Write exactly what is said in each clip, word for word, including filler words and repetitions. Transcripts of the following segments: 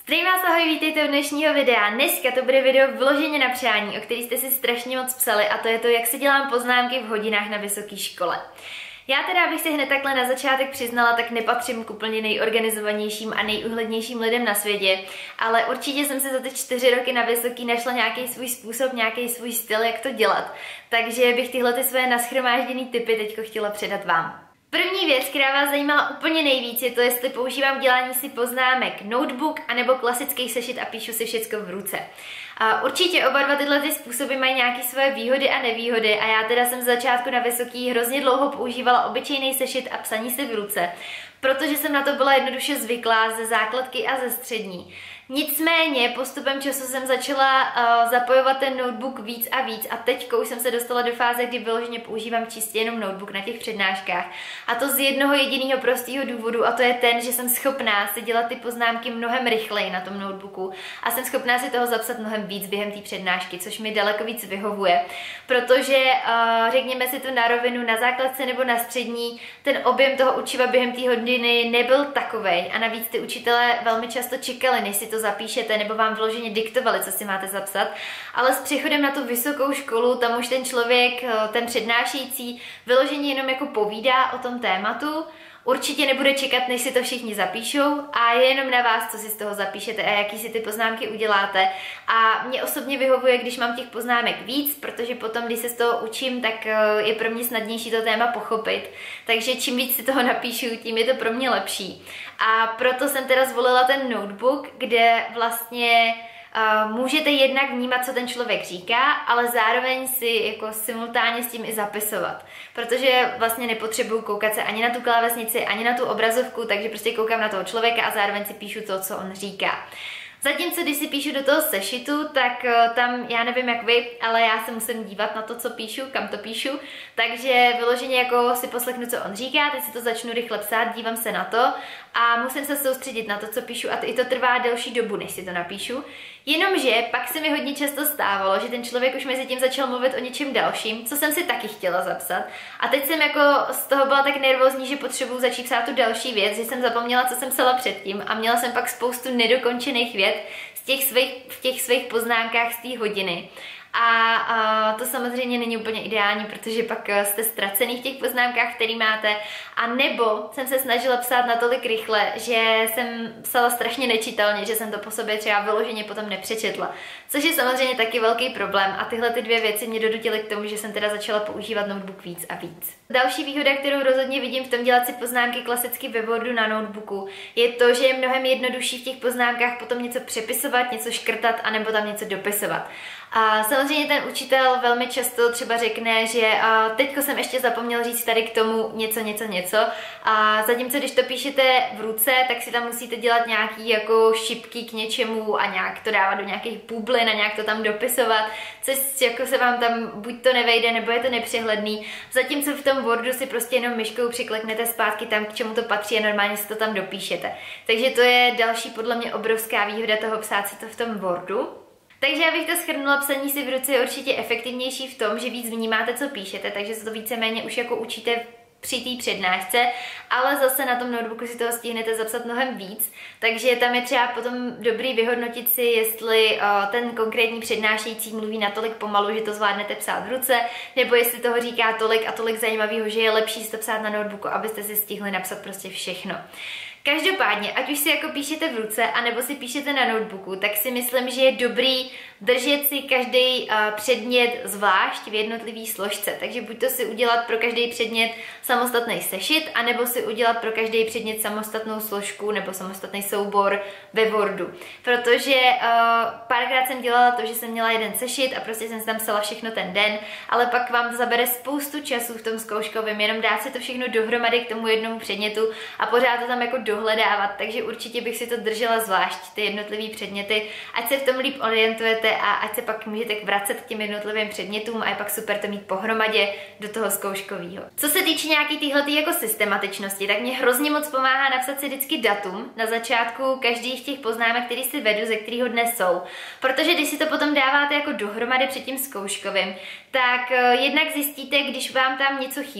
Zdravím vás, ahoj, vítejte u dnešního videa. Dneska to bude video vloženě na přání, o který jste si strašně moc psali, a to je to, jak si dělám poznámky v hodinách na vysoké škole. Já teda, abych si hned takhle na začátek přiznala, tak nepatřím k úplně nejorganizovanějším a nejúhlednějším lidem na světě, ale určitě jsem si za ty čtyři roky na vysoký našla nějaký svůj způsob, nějaký svůj styl, jak to dělat. Takže bych tyhle ty své nashromážděné tipy teďko chtěla předat vám. První věc, která vás zajímala úplně nejvíc, je to, jestli používám k dělání si poznámek notebook anebo klasický sešit a píšu si všecko v ruce. A určitě oba dva tyhle ty způsoby mají nějaké svoje výhody a nevýhody, a já teda jsem z začátku na vysoký hrozně dlouho používala obyčejný sešit a psaní si v ruce, protože jsem na to byla jednoduše zvyklá ze základky a ze střední. Nicméně postupem času jsem začala uh, zapojovat ten notebook víc a víc, a teďka už jsem se dostala do fáze, kdy vyloženě používám čistě jenom notebook na těch přednáškách. A to z jednoho jediného prostého důvodu, a to je ten, že jsem schopná si dělat ty poznámky mnohem rychleji na tom notebooku a jsem schopná si toho zapsat mnohem víc během té přednášky, což mi daleko víc vyhovuje. Protože uh, řekněme si to na rovinu, na základce nebo na střední, ten objem toho učiva během té hodiny nebyl takovej, a navíc ty učitelé velmi často čekali, než si to zapíšete, nebo vám vloženě diktovali, co si máte zapsat. Ale s přechodem na tu vysokou školu, tam už ten člověk, ten přednášející, vyloženě jenom jako povídá o tom tématu. Určitě nebude čekat, než si to všichni zapíšou, a je jenom na vás, co si z toho zapíšete a jaký si ty poznámky uděláte. A mě osobně vyhovuje, když mám těch poznámek víc, protože potom, když se z toho učím, tak je pro mě snadnější to téma pochopit. Takže čím víc si toho napíšu, tím je to pro mě lepší. A proto jsem teda zvolila ten notebook, kde vlastně Uh, můžete jednak vnímat, co ten člověk říká, ale zároveň si jako simultánně s tím i zapisovat. Protože vlastně nepotřebuju koukat se ani na tu klávesnici, ani na tu obrazovku, takže prostě koukám na toho člověka a zároveň si píšu to, co on říká. Zatímco, když si píšu do toho sešitu, tak uh, tam, já nevím jak vy, ale já se musím dívat na to, co píšu, kam to píšu, takže vyloženě jako si poslechnu, co on říká, teď si to začnu rychle psát, dívám se na to a musím se soustředit na to, co píšu, a to, i to trvá delší dobu, než si to napíšu. Jenomže pak se mi hodně často stávalo, že ten člověk už mezi tím začal mluvit o něčem dalším, co jsem si taky chtěla zapsat. A teď jsem jako z toho byla tak nervózní, že potřebuju začít psát tu další věc, že jsem zapomněla, co jsem psala předtím, a měla jsem pak spoustu nedokončených vět z těch svých, v těch svých poznámkách z té hodiny. A, a to samozřejmě není úplně ideální, protože pak jste ztracený v těch poznámkách, které máte. A nebo jsem se snažila psát natolik rychle, že jsem psala strašně nečitelně, že jsem to po sobě třeba vyloženě potom nepřečetla. Což je samozřejmě taky velký problém, a tyhle ty dvě věci mě donutily k tomu, že jsem teda začala používat notebook víc a víc. Další výhoda, kterou rozhodně vidím v tom dělat si poznámky klasicky ve Wordu na notebooku, je to, že je mnohem jednodušší v těch poznámkách potom něco přepisovat, něco škrtat anebo tam něco dopisovat. A samozřejmě ten učitel velmi často třeba řekne, že a teďko jsem ještě zapomněl říct tady k tomu něco, něco, něco. A zatímco, když to píšete v ruce, tak si tam musíte dělat nějaký jako šipky k něčemu a nějak to dávat do nějakých bublin a nějak to tam dopisovat, což jako se vám tam buď to nevejde, nebo je to nepřehledný. Zatímco v tom Wordu si prostě jenom myškou přikleknete zpátky tam, k čemu to patří, a normálně si to tam dopíšete. Takže to je další podle mě obrovská výhoda toho psát si to v tom Wordu. Takže abych to shrnula, psaní si v ruce je určitě efektivnější v tom, že víc vnímáte, co píšete, takže se to víceméně už jako učíte při té přednášce, ale zase na tom notebooku si toho stihnete zapsat mnohem víc, takže tam je třeba potom dobrý vyhodnotit si, jestli uh, ten konkrétní přednášející mluví natolik pomalu, že to zvládnete psát v ruce, nebo jestli toho říká tolik a tolik zajímavého, že je lepší si to psát na notebooku, abyste si stihli napsat prostě všechno. Každopádně, ať už si jako píšete v ruce, anebo si píšete na notebooku, tak si myslím, že je dobrý držet si každý uh, předmět zvlášť v jednotlivý složce. Takže buď to si udělat pro každý předmět samostatný sešit, anebo si udělat pro každý předmět samostatnou složku nebo samostatný soubor ve Wordu. Protože uh, párkrát jsem dělala to, že jsem měla jeden sešit a prostě jsem si tam psala všechno ten den, ale pak vám to zabere spoustu času v tom zkouškovém, jenom dát si to všechno dohromady k tomu jednomu předmětu a pořád to tam jako dohledávat, takže určitě bych si to držela zvlášť, ty jednotlivé předměty, ať se v tom líp orientujete a ať se pak můžete vracet k těm jednotlivým předmětům, a je pak super to mít pohromadě do toho zkouškového. Co se týče nějaký téhletý jako systematičnosti, tak mě hrozně moc pomáhá napsat si vždycky datum na začátku každých těch poznámek, který si vedu, ze kterého dnes jsou. Protože když si to potom dáváte jako dohromady před tím zkouškovým, tak jednak zjistíte, když vám tam něco chybí,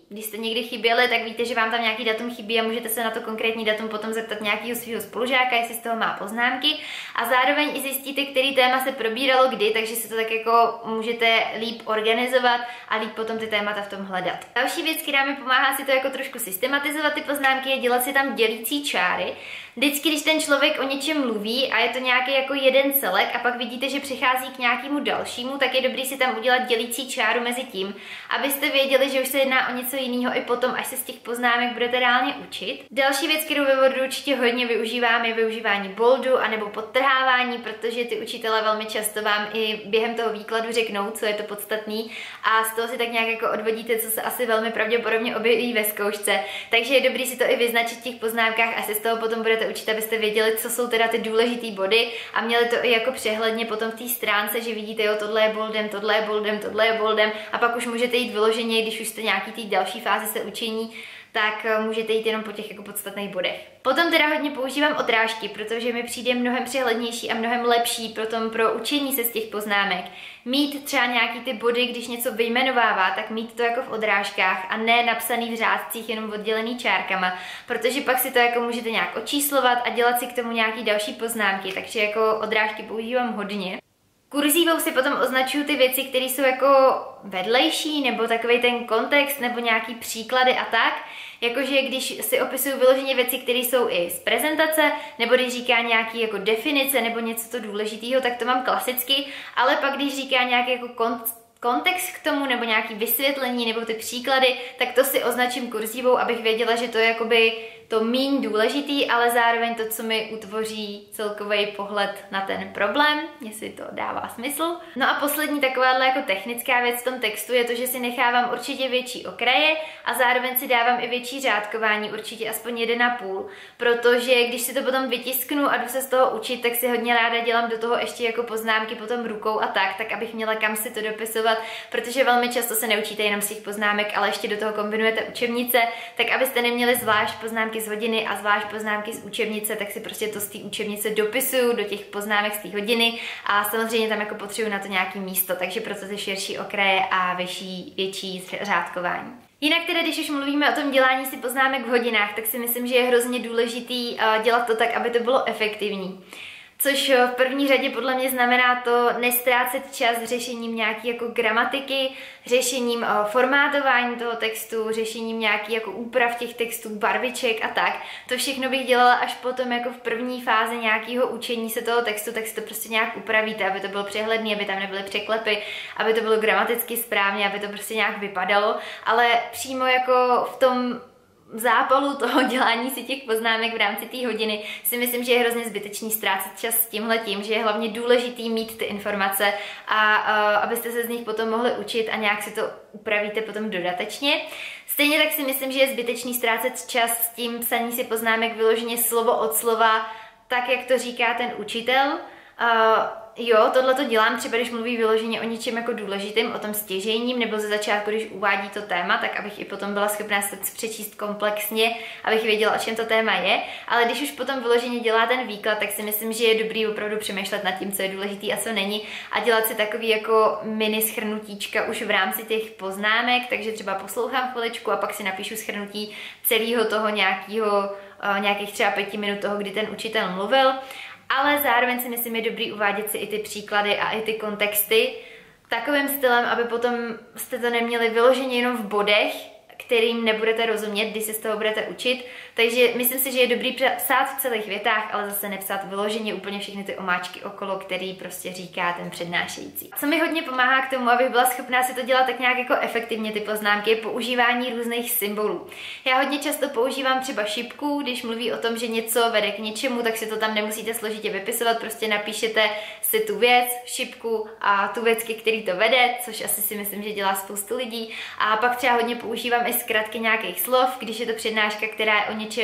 Když jste někdy chyběli, tak víte, že vám tam nějaký datum chybí a můžete se na to konkrétní datum potom zeptat nějakého svého spolužáka, jestli z toho má poznámky. A zároveň i zjistíte, který téma se probíralo kdy, takže si to tak jako můžete líp organizovat a líp potom ty témata v tom hledat. Další věc, která mi pomáhá si to jako trošku systematizovat ty poznámky, je dělat si tam dělící čáry. Vždycky, když ten člověk o něčem mluví a je to nějaký jako jeden celek a pak vidíte, že přichází k nějakému dalšímu, tak je dobrý si tam udělat dělící čáru mezi tím, abyste věděli, že už se jedná o něco jiného i potom, až se z těch poznámek budete reálně učit. Další věc, kterou ve Wordu určitě hodně využívám, je využívání boldu anebo podtrhávání, protože ty učitelé velmi často vám i během toho výkladu řeknou, co je to podstatný a z toho si tak nějak jako odvodíte, co se asi velmi pravděpodobně objeví ve zkoušce. Takže je dobrý si to i vyznačit v těch poznámkách a se z toho potom budete učit, abyste věděli, co jsou teda ty důležitý body a měli to i jako přehledně potom v té stránce, že vidíte, jo, tohle je boldem, tohle je boldem, tohle je boldem a pak už můžete jít vyloženě, když už jste nějaký té další fázi se učení, tak můžete jít jenom po těch jako podstatných bodech. Potom teda hodně používám odrážky, protože mi přijde mnohem přehlednější a mnohem lepší potom pro učení se z těch poznámek. Mít třeba nějaký ty body, když něco vyjmenovává, tak mít to jako v odrážkách a ne napsaný v řádcích, jenom oddělený čárkama, protože pak si to jako můžete nějak očíslovat a dělat si k tomu nějaký další poznámky, takže jako odrážky používám hodně. Kurzívou si potom označuju ty věci, které jsou jako vedlejší, nebo takový ten kontext, nebo nějaký příklady a tak. Jakože když si opisuju vyloženě věci, které jsou i z prezentace, nebo když říká nějaký jako definice, nebo něco to důležitého, tak to mám klasicky, ale pak když říká nějaký jako kontext, kontext k tomu, nebo nějaký vysvětlení, nebo ty příklady, tak to si označím kurzívou, abych věděla, že to je jakoby to míň důležitý, ale zároveň to, co mi utvoří celkový pohled na ten problém, jestli to dává smysl. No a poslední takováhle jako technická věc v tom textu je to, že si nechávám určitě větší okraje a zároveň si dávám i větší řádkování, určitě aspoň jeden a půl, protože když si to potom vytisknu a jdu se z toho učit, tak si hodně ráda dělám do toho ještě jako poznámky potom rukou a tak, tak abych měla kam si to dopisovat, protože velmi často se neučíte jenom z těch poznámek, ale ještě do toho kombinujete učebnice, tak abyste neměli zvlášť poznámky z hodiny a zvlášť poznámky z učebnice, tak si prostě to z té učebnice dopisuju do těch poznámek z té hodiny a samozřejmě tam jako potřebuji na to nějaký místo, takže proto ty širší okraje a větší, větší řádkování. Jinak teda, když už mluvíme o tom dělání si poznámek v hodinách, tak si myslím, že je hrozně důležitý dělat to tak, aby to bylo efektivní. Což v první řadě podle mě znamená to nestrácet čas řešením nějaký jako gramatiky, řešením formátování toho textu, řešením nějaký jako úprav těch textů, barviček a tak. To všechno bych dělala až potom jako v první fázi nějakého učení se toho textu, tak si to prostě nějak upravíte, aby to bylo přehledné, aby tam nebyly překlepy, aby to bylo gramaticky správně, aby to prostě nějak vypadalo, ale přímo jako v tom v zápalu toho dělání si těch poznámek v rámci té hodiny si myslím, že je hrozně zbytečný ztrácet čas s tímhletím, že je hlavně důležitý mít ty informace a uh, abyste se z nich potom mohli učit a nějak si to upravíte potom dodatečně. Stejně tak si myslím, že je zbytečný ztrácet čas s tím psaní si poznámek vyloženě slovo od slova, tak jak to říká ten učitel. Uh, jo, tohle to dělám třeba, když mluví vyloženě o něčem jako důležitým, o tom stěžejním, nebo ze začátku, když uvádí to téma, tak abych i potom byla schopná se přečíst komplexně, abych věděla, o čem to téma je, ale když už potom vyloženě dělá ten výklad, tak si myslím, že je dobrý opravdu přemýšlet nad tím, co je důležitý a co není a dělat si takový jako mini shrnutíčka už v rámci těch poznámek, takže třeba poslouchám chviličku a pak si napíšu shrnutí celého toho nějakého, nějakých třeba pěti minut toho, kdy ten učitel mluvil. Ale zároveň si myslím, je dobrý uvádět si i ty příklady a i ty kontexty takovým stylem, aby potom jste to neměli vyloženě jenom v bodech, kterým nebudete rozumět, když se z toho budete učit. Takže myslím si, že je dobrý psát v celých větách, ale zase nepsat vyloženě úplně všechny ty omáčky okolo, který prostě říká ten přednášející. Co mi hodně pomáhá k tomu, abych byla schopná si to dělat tak nějak jako efektivně ty poznámky, je používání různých symbolů. Já hodně často používám třeba šipku, když mluví o tom, že něco vede k něčemu, tak si to tam nemusíte složitě vypisovat, prostě napíšete si tu věc, šipku a tu věc, ke který to vede, což asi si myslím, že dělá spoustu lidí. A pak třeba hodně používám i zkratky nějakých slov, když je to přednáška, která je o něčem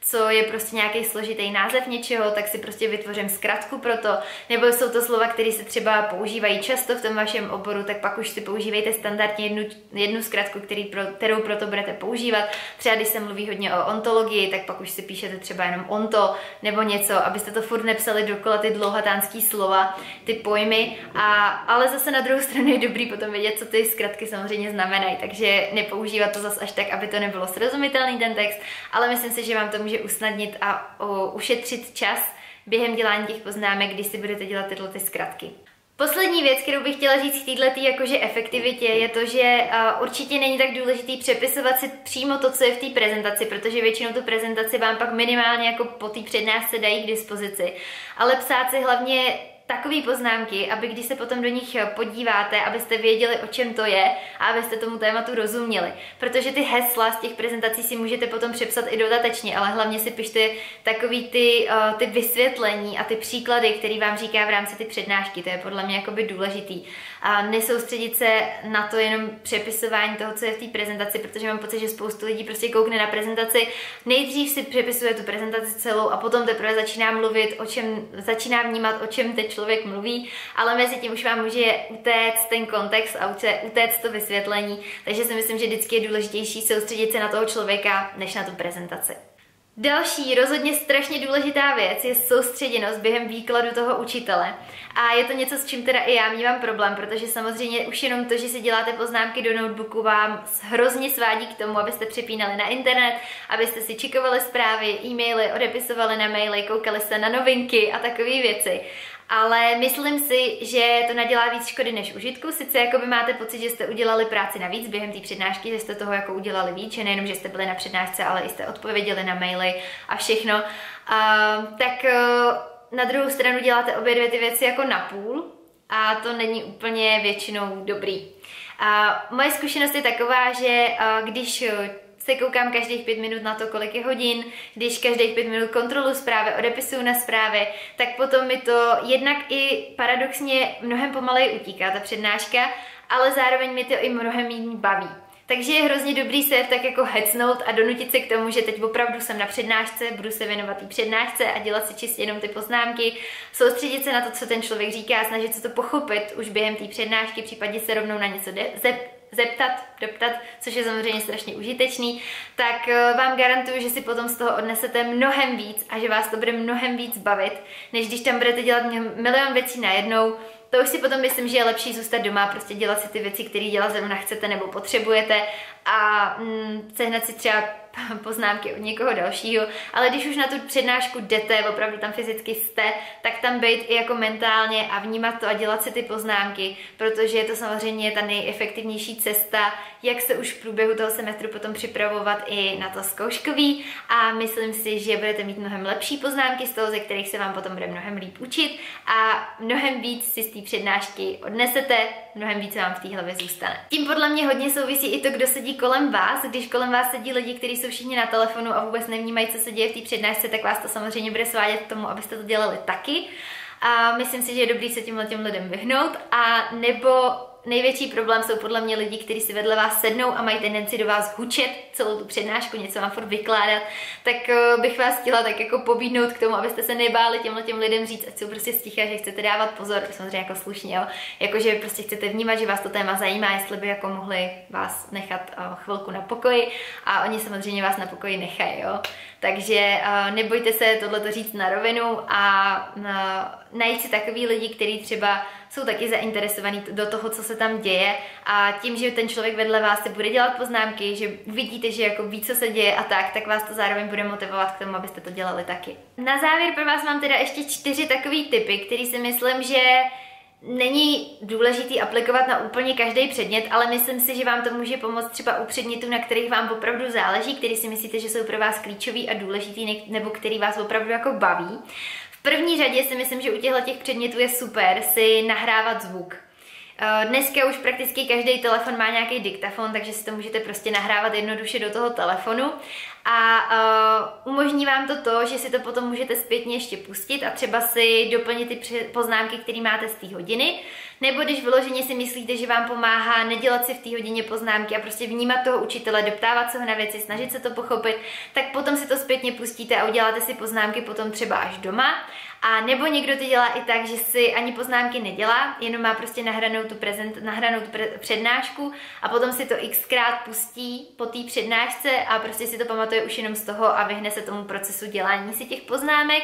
co je prostě nějaký složitý název něčeho, tak si prostě vytvořím zkratku pro to, nebo jsou to slova, které se třeba používají často v tom vašem oboru, tak pak už si používejte standardně jednu, jednu zkratku, který pro, kterou pro to budete používat. Třeba když se mluví hodně o ontologii, tak pak už si píšete třeba jenom onto nebo něco, abyste to furt nepsali dokola ty dlouhatánský slova, ty pojmy, a, ale zase na druhou stranu je dobrý potom vědět, co ty zkratky samozřejmě znamenají, takže nepoužívat to zase až tak, aby to nebylo srozumitelný ten text, ale myslím si, že vám to může usnadnit a o, ušetřit čas během dělání těch poznámek, když si budete dělat tyhle ty zkratky. Poslední věc, kterou bych chtěla říct k této jakože efektivitě, je to, že uh, určitě není tak důležitý přepisovat si přímo to, co je v té prezentaci, protože většinou tu prezentaci vám pak minimálně jako po té přednášce dají k dispozici, ale psát si hlavně takové poznámky, aby když se potom do nich podíváte, abyste věděli, o čem to je a abyste tomu tématu rozuměli. Protože ty hesla z těch prezentací si můžete potom přepsat i dodatečně, ale hlavně si pište takový ty, uh, ty vysvětlení a ty příklady, které vám říká v rámci ty přednášky. To je podle mě jakoby důležitý. A nesoustředit se na to jenom přepisování toho, co je v té prezentaci, protože mám pocit, že spoustu lidí prostě koukne na prezentaci, nejdřív si přepisuje tu prezentaci celou a potom teprve začíná mluvit, o čem, začíná vnímat, o čem teď člověk mluví, ale mezi tím už vám může utéct ten kontext a utéct to vysvětlení, takže si myslím, že vždycky je důležitější soustředit se na toho člověka, než na tu prezentaci. Další rozhodně strašně důležitá věc je soustředěnost během výkladu toho učitele. A je to něco, s čím teda i já mívám problém, protože samozřejmě už jenom to, že si děláte poznámky do notebooku, vám hrozně svádí k tomu, abyste přepínali na internet, abyste si čekovali zprávy, e-maily, odepisovali na maily, koukali se na novinky a takové věci. Ale myslím si, že to nadělá víc škody než užitku. Sice jakoby máte pocit, že jste udělali práci navíc během té přednášky, že jste toho jako udělali víc, že nejenom, že jste byli na přednášce, ale i jste odpověděli na maily a všechno. Uh, tak uh, na druhou stranu děláte obě dvě ty věci jako napůl a to není úplně většinou dobrý. Uh, moje zkušenost je taková, že uh, když se koukám každých pět minut na to, kolik je hodin, když každých pět minut kontroluji zprávy, odepisuju na zprávy, tak potom mi to jednak i paradoxně mnohem pomaleji utíká, ta přednáška, ale zároveň mi to i mnohem méně baví. Takže je hrozně dobrý se tak jako hecnout a donutit se k tomu, že teď opravdu jsem na přednášce, budu se věnovat té přednášce a dělat si čistě jenom ty poznámky, soustředit se na to, co ten člověk říká, snažit se to pochopit už během té přednášky, případně se rovnou na něco zeptat, doptat, což je samozřejmě strašně užitečný, tak vám garantuju, že si potom z toho odnesete mnohem víc a že vás to bude mnohem víc bavit, než když tam budete dělat milion věcí najednou. To už si potom myslím, že je lepší zůstat doma, prostě dělat si ty věci, které dělat zrovna chcete nebo potřebujete a mm, sehnat si třeba poznámky od někoho dalšího, ale když už na tu přednášku jdete, opravdu tam fyzicky jste, tak tam být i jako mentálně a vnímat to a dělat si ty poznámky, protože je to samozřejmě ta nejefektivnější cesta, jak se už v průběhu toho semestru potom připravovat i na to zkouškový a myslím si, že budete mít mnohem lepší poznámky z toho, ze kterých se vám potom bude mnohem líp učit a mnohem víc si z té přednášky odnesete, mnohem víc vám v té hlavě zůstane. Tím podle mě hodně souvisí i to, kdo sedí kolem vás, když kolem vás sedí lidi, kteří jsou všichni na telefonu a vůbec nevnímají, co se děje v té přednášce, tak vás to samozřejmě bude svádět k tomu, abyste to dělali taky. A myslím si, že je dobrý se tímhle těm lidem vyhnout a nebo největší problém jsou podle mě lidi, kteří si vedle vás sednou a mají tendenci do vás hučet celou tu přednášku, něco vám furt vykládat, tak bych vás chtěla tak jako pobídnout k tomu, abyste se nebáli těmhle těm lidem říct, ať jsou prostě sticha, že chcete dávat pozor, samozřejmě jako slušně, jo, jakože prostě chcete vnímat, že vás to téma zajímá, jestli by jako mohli vás nechat chvilku na pokoji a oni samozřejmě vás na pokoji nechají, jo. Takže uh, nebojte se tohleto říct na rovinu a uh, najít si takový lidi, kteří třeba jsou taky zainteresovaní do toho, co se tam děje a tím, že ten člověk vedle vás se bude dělat poznámky, že vidíte, že jako ví, co se děje a tak, tak vás to zároveň bude motivovat k tomu, abyste to dělali taky. Na závěr pro vás mám teda ještě čtyři takový tipy, který si myslím, že není důležitý aplikovat na úplně každý předmět, ale myslím si, že vám to může pomoct třeba u předmětů, na kterých vám opravdu záleží, který si myslíte, že jsou pro vás klíčový a důležitý, nebo který vás opravdu jako baví. V první řadě si myslím, že u těchto těch předmětů je super si nahrávat zvuk. Dneska už prakticky každý telefon má nějaký diktafon, takže si to můžete prostě nahrávat jednoduše do toho telefonu. a uh, umožní vám to to, že si to potom můžete zpětně ještě pustit a třeba si doplnit ty poznámky, které máte z té hodiny, nebo když vyloženě si myslíte, že vám pomáhá nedělat si v té hodině poznámky a prostě vnímat toho učitele, doptávat se ho na věci, snažit se to pochopit, tak potom si to zpětně pustíte a uděláte si poznámky potom třeba až doma. A nebo někdo to dělá i tak, že si ani poznámky nedělá, jenom má prostě nahranou tu, prezent, nahranou tu pre, přednášku a potom si to xkrát pustí po té přednášce a prostě si to pamatuje už jenom z toho a vyhne se tomu procesu dělání si těch poznámek.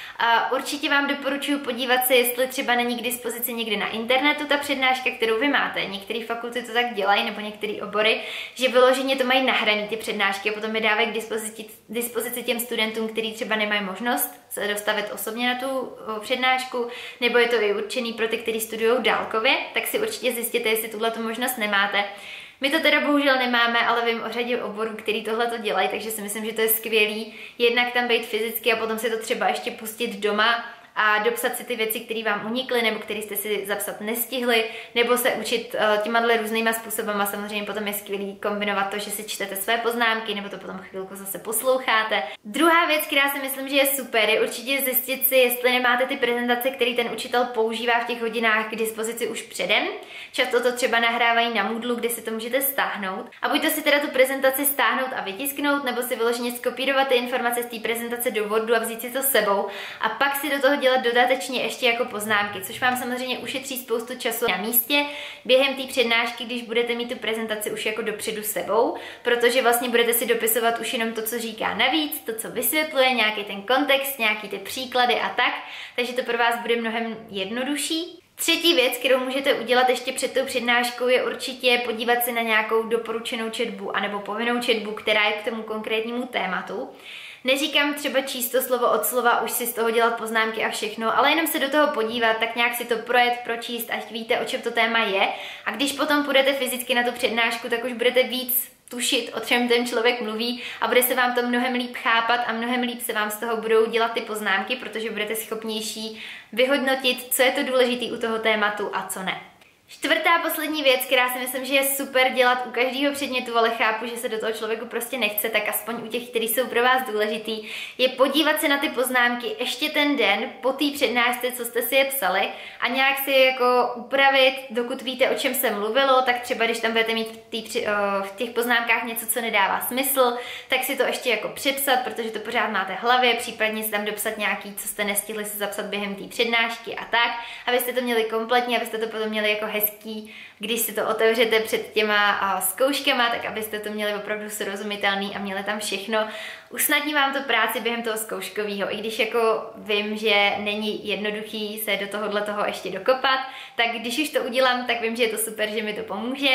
A určitě vám doporučuji podívat se, jestli třeba není k dispozici někdy na internetu ta přednáška, kterou vy máte. Některé fakulty to tak dělají, nebo některé obory, že vyloženě to mají nahrané ty přednášky a potom je dávají k dispozici, dispozici těm studentům, kteří třeba nemají možnost se dostavit osobně na tu přednášku, nebo je to i určený pro ty, kteří studují dálkově, tak si určitě zjistěte, jestli tuhle možnost nemáte. My to teda bohužel nemáme, ale vím o řadě oborů, který tohle to dělají, takže si myslím, že to je skvělý. Jednak tam být fyzicky a potom si to třeba ještě pustit doma a dopsat si ty věci, které vám unikly, nebo které jste si zapsat nestihli, nebo se učit uh, těma různýma způsobama. Samozřejmě potom je skvělý kombinovat to, že si čtete své poznámky, nebo to potom chvilku zase posloucháte. Druhá věc, která si myslím, že je super, je určitě zjistit si, jestli nemáte ty prezentace, které ten učitel používá v těch hodinách k dispozici už předem. Často to třeba nahrávají na Moodlu, kde si to můžete stáhnout. A buď to si teda tu prezentaci stáhnout a vytisknout, nebo si vyloženě skopírovat ty informace z té prezentace do Wordu a vzít si to sebou a pak si do toho dělat dodatečně ještě jako poznámky, což vám samozřejmě ušetří spoustu času na místě během té přednášky, když budete mít tu prezentaci už jako dopředu sebou, protože vlastně budete si dopisovat už jenom to, co říká navíc, to, co vysvětluje, nějaký ten kontext, nějaký ty příklady a tak, takže to pro vás bude mnohem jednodušší. Třetí věc, kterou můžete udělat ještě před tou přednáškou, je určitě podívat se na nějakou doporučenou četbu anebo povinnou četbu, která je k tomu konkrétnímu tématu. Neříkám třeba číst to slovo od slova, už si z toho dělat poznámky a všechno, ale jenom se do toho podívat, tak nějak si to projet, pročíst, ať víte, o čem to téma je. A když potom půjdete fyzicky na tu přednášku, tak už budete víc tušit, o čem ten člověk mluví a bude se vám to mnohem líp chápat a mnohem líp se vám z toho budou dělat ty poznámky, protože budete schopnější vyhodnotit, co je to důležité u toho tématu a co ne. Čtvrtá poslední věc, která si myslím, že je super dělat u každého předmětu, ale chápu, že se do toho člověku prostě nechce, tak aspoň u těch, kteří jsou pro vás důležitý, je podívat se na ty poznámky ještě ten den po té přednášce, co jste si je psali a nějak si je jako upravit, dokud víte, o čem se mluvilo, tak třeba když tam budete mít v, tý, v těch poznámkách něco, co nedává smysl, tak si to ještě jako přepsat, protože to pořád máte v hlavě, případně si tam dopsat nějaký, co jste nestihli si zapsat během té přednášky a tak, abyste to měli kompletně, abyste to potom měli jako hezký, když si to otevřete před těma zkouškama, tak abyste to měli opravdu srozumitelný a měli tam všechno. Usnadní vám to práci během toho zkouškového, i když jako vím, že není jednoduchý se do tohohle toho ještě dokopat, tak když už to udělám, tak vím, že je to super, že mi to pomůže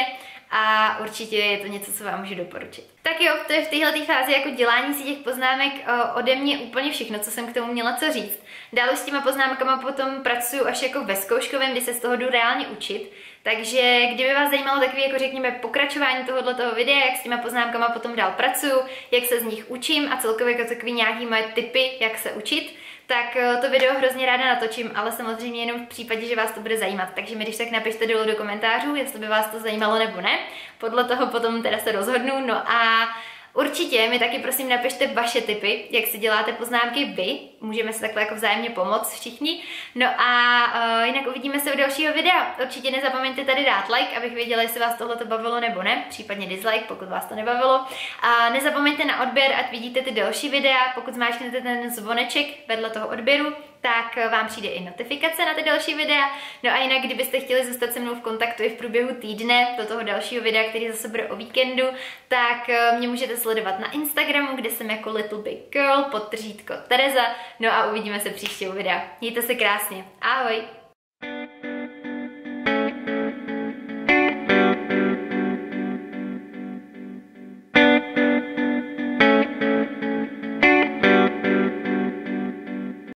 a určitě je to něco, co vám můžu doporučit. Tak jo, to je v téhle fázi jako dělání si těch poznámek ode mě úplně všechno, co jsem k tomu měla co říct. Dál s těma poznámkama potom pracuju až jako ve zkouškovém, kdy se z toho jdu reálně učit. Takže kdyby vás zajímalo takový, jako řekněme, pokračování tohoto toho videa, jak s těma poznámkama potom dál pracuju, jak se z nich učím a celkově jako takový nějaký moje tipy, jak se učit, tak to video hrozně ráda natočím, ale samozřejmě jenom v případě, že vás to bude zajímat. Takže mi když tak napište dolů do komentářů, jestli by vás to zajímalo nebo ne. Podle toho potom teda se rozhodnu. No a určitě mi taky prosím napište vaše tipy, jak si děláte poznámky vy. Můžeme se takhle jako vzájemně pomoct všichni. No a uh, jinak uvidíme se u dalšího videa. Určitě nezapomeňte tady dát like, abych věděla, jestli vás tohle bavilo nebo ne. Případně dislike, pokud vás to nebavilo. A nezapomeňte na odběr, ať vidíte ty další videa. Pokud zmáčknete ten zvoneček vedle toho odběru, tak vám přijde i notifikace na ty další videa. No a jinak, kdybyste chtěli zůstat se mnou v kontaktu i v průběhu týdne do toho dalšího videa, který zase bude o víkendu, tak mě můžete sledovat na Instagramu, kde jsem jako Little Big Girl, podtržítko Tereza. No a uvidíme se příště u videa. Mějte se krásně. Ahoj!